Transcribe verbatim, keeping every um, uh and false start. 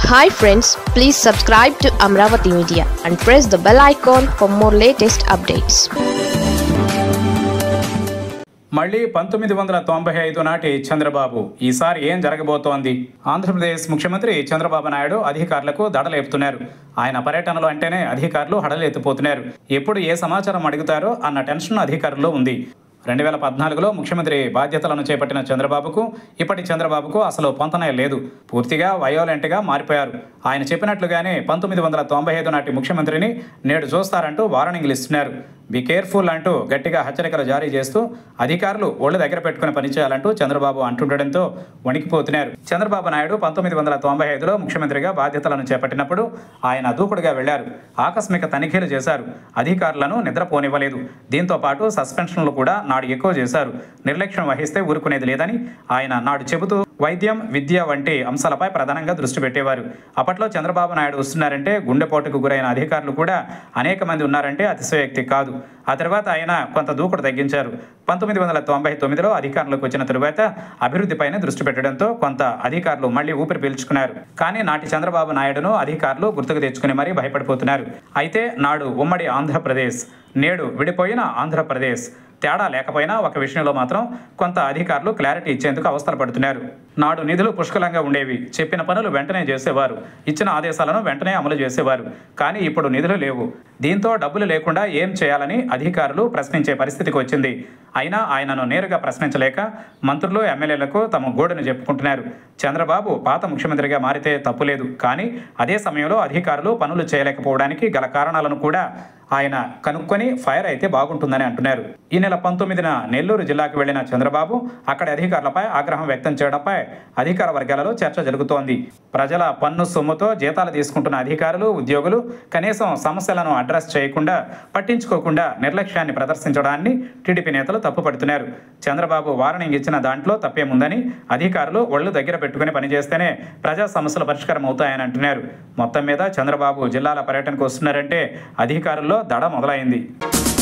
Hi friends, please subscribe to Amravati Media and press the bell icon for more latest updates. మళ్ళీ పంతొమ్మిది వందల తొంభై ఐదు నాటి చంద్రబాబు ఈసారి ఏం జరగబోతోంది? ఆంధ్రప్రదేశ్ ముఖ్యమంత్రి చంద్రబాబు నాయుడు అధికారులకు దడలేపుతున్నారు. ఆయన పర్యటనలో అంటేనే అధికారులు హడలెత్తిపోతున్నారు. ఎప్పుడు ఏ సమాచారం అడుగుతారో అన్న టెన్షన్ అధికారుల్లో ఉంది. రెండు వేల పద్నాలుగులో ముఖ్యమంత్రి బాధ్యతలను చేపట్టిన చంద్రబాబుకు ఇప్పటి చంద్రబాబుకు అసలు పొంతనే లేదు. పూర్తిగా వయోలెంట్గా మారిపోయారు. ఆయన చెప్పినట్లుగానే పంతొమ్మిది వందల తొంభై ఐదు నాటి ముఖ్యమంత్రిని నేడు చూస్తారంటూ వార్నింగ్లు ఇస్తున్నారు. బీ కేర్ఫుల్ అంటూ గట్టిగా హెచ్చరికలు జారీ చేస్తూ అధికారులు ఒళ్ళు దగ్గర పెట్టుకుని పనిచేయాలంటూ చంద్రబాబు అంటుండడంతో వణికిపోతున్నారు. చంద్రబాబు నాయుడు పంతొమ్మిది వందల తొంభై ఐదులో ముఖ్యమంత్రిగా బాధ్యతలను చేపట్టినప్పుడు ఆయన దూకుడుగా వెళ్లారు. ఆకస్మిక తనిఖీలు చేశారు. అధికారులను నిద్రపోనివ్వలేదు. దీంతో పాటు సస్పెన్షన్లు కూడా నాడు ఎక్కువ చేశారు. నిర్లక్ష్యం వహిస్తే ఊరుకునేది లేదని ఆయన నాడు చెబుతూ వైద్యం, విద్య వంటి అంశాలపై ప్రధానంగా దృష్టి పెట్టేవారు. అప్పట్లో చంద్రబాబు నాయుడు వస్తున్నారంటే గుండెపోటుకు గురైన అధికారులు కూడా అనేక మంది ఉన్నారంటే అతిశయోక్తి కాదు. ఆ తర్వాత ఆయన కొంత దూకుడు తగ్గించారు. పంతొమ్మిది వందల తొంభై తొమ్మిదిలో అధికారంలోకి వచ్చిన తరువాత అభివృద్ధిపైన దృష్టి పెట్టడంతో కొంత అధికారులు మళ్లీ ఊపిరి పీల్చుకున్నారు. కానీ నాటి చంద్రబాబు నాయుడును అధికారులు గుర్తుకు తెచ్చుకుని మరీ భయపడిపోతున్నారు. అయితే నాడు ఉమ్మడి ఆంధ్రప్రదేశ్, నేడు విడిపోయిన ఆంధ్రప్రదేశ్. తేడా లేకపోయినా ఒక విషయంలో మాత్రం కొంత అధికారులు క్లారిటీ ఇచ్చేందుకు అవస్థలు పడుతున్నారు. నాడు నిధులు పుష్కలంగా ఉండేవి. చెప్పిన పనులు వెంటనే చేసేవారు. ఇచ్చిన ఆదేశాలను వెంటనే అమలు చేసేవారు. కానీ ఇప్పుడు నిధులు లేవు. దీంతో డబ్బులు లేకుండా ఏం చేయాలని అధికారులు ప్రశ్నించే పరిస్థితికి వచ్చింది. అయినా ఆయనను నేరుగా ప్రశ్నించలేక మంత్రులు, ఎమ్మెల్యేలకు తమ గోడును చెప్పుకుంటున్నారు. చంద్రబాబు పాత ముఖ్యమంత్రిగా మారితే తప్పులేదు. కానీ అదే సమయంలో అధికారులు పనులు చేయలేకపోవడానికి గల కారణాలను కూడా ఆయన కనుక్కొని ఫైర్ అయితే బాగుంటుందని అంటున్నారు. ఈ నెల పంతొమ్మిదిన నెల్లూరు జిల్లాకు వెళ్లిన చంద్రబాబు అక్కడి అధికారులపై ఆగ్రహం వ్యక్తం చేయడంపై అధికార వర్గాలలో చర్చ జరుగుతోంది. ప్రజల పన్ను సొమ్ముతో జీతాలు తీసుకుంటున్న అధికారులు, ఉద్యోగులు కనీసం సమస్యలను అడ్రస్ చేయకుండా, పట్టించుకోకుండా నిర్లక్ష్యాన్ని ప్రదర్శించడాన్ని టీడీపీ నేతలు తప్పుపడుతున్నారు. చంద్రబాబు వార్నింగ్ ఇచ్చిన దాంట్లో తప్పేముందని అధికారులు ఒళ్ళు దగ్గర పెట్టుకుని పనిచేస్తేనే ప్రజా సమస్యలు పరిష్కారం అవుతాయని అంటున్నారు. మొత్తం మీద చంద్రబాబు జిల్లాల పర్యటనకు వస్తున్నారంటే అధికారుల్లో దడ మొదలైంది.